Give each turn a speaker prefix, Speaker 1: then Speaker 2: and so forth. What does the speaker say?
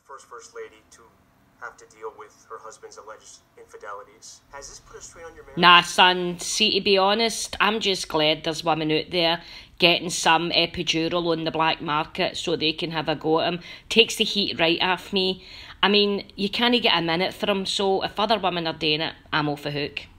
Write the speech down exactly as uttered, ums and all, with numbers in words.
Speaker 1: first First Lady to have to deal with her husband's alleged infidelities. Has this put a strain on your marriage?
Speaker 2: Nah, son. See, to be honest, I'm just glad there's women out there getting some epidural on the black market so they can have a go at him. Takes the heat right off me. I mean, you can't get a minute for him, so if other women are doing it, I'm off the hook.